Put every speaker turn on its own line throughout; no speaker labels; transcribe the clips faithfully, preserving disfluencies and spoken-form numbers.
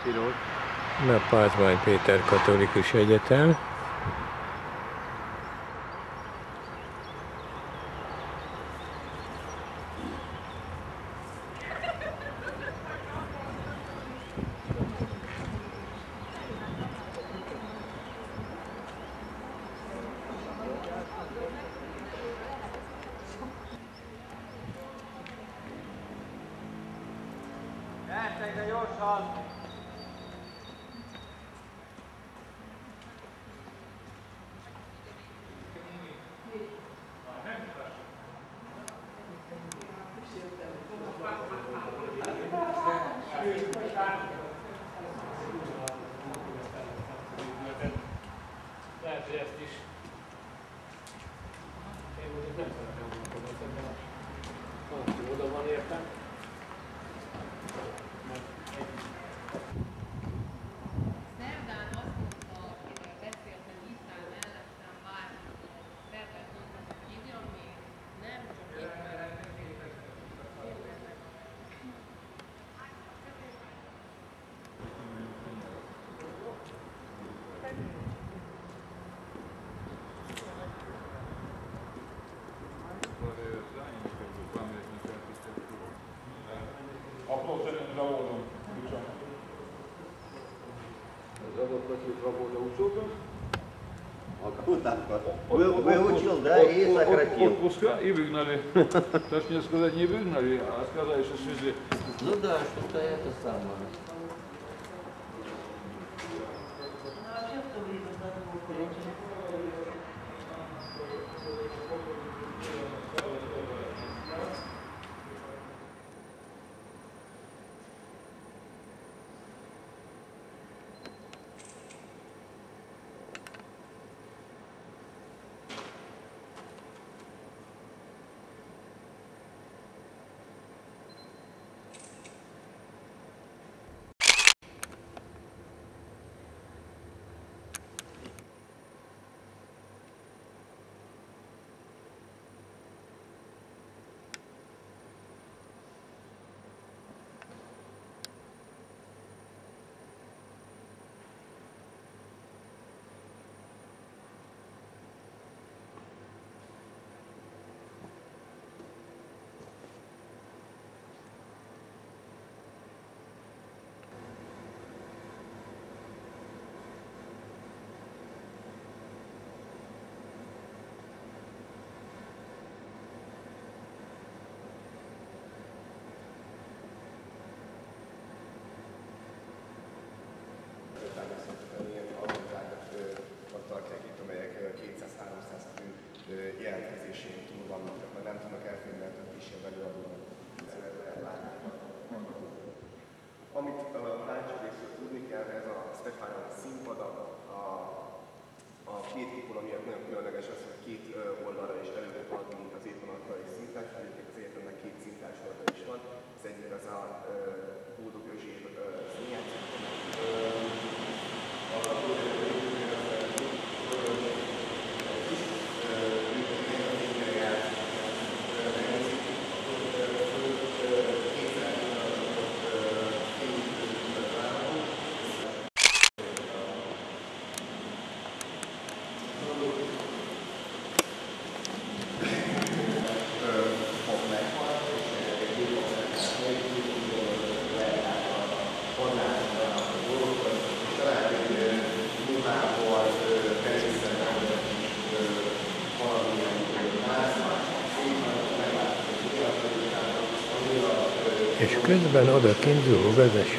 Na, Pázmány Péter Katolikus Egyetem.
Gyertek, de gyorsan!
Lehet, hogy ezt is. Én mondjuk nem szeretem gondolkodni, de valaki oda van értem.
Szerdán azt mondta, akivel beszéltem, itt áll mellettem, bármi, Szerdán mondta, hogy hívjam még, nem, csak itt mellett.
Вы, вы учил, да, и сократил.
Отпуска и выгнали. Точнее сказать, не выгнали, а сказали, что свезли.
Ну да, что-то это самое.
kétszáz-háromszáz fő jelentkezésén túl vannak, mert nem tudnak elférni, mert több kisebb előadóan látni. Amit a látsó részről tudni kell, ez a Stefánia színpada, a, a két kupola miatt nagyon különleges az, hogy két oldalra is elő lehet adni, mint az étvonatra és szintás, egyébként az egyetemnek két szintás oldal is van. Ez egyik az a Boldog Özsér színjátszás.
És közben odakint zúg az eső.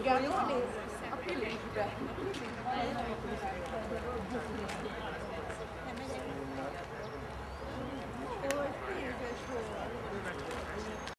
Igen, jól néz a Filipbe.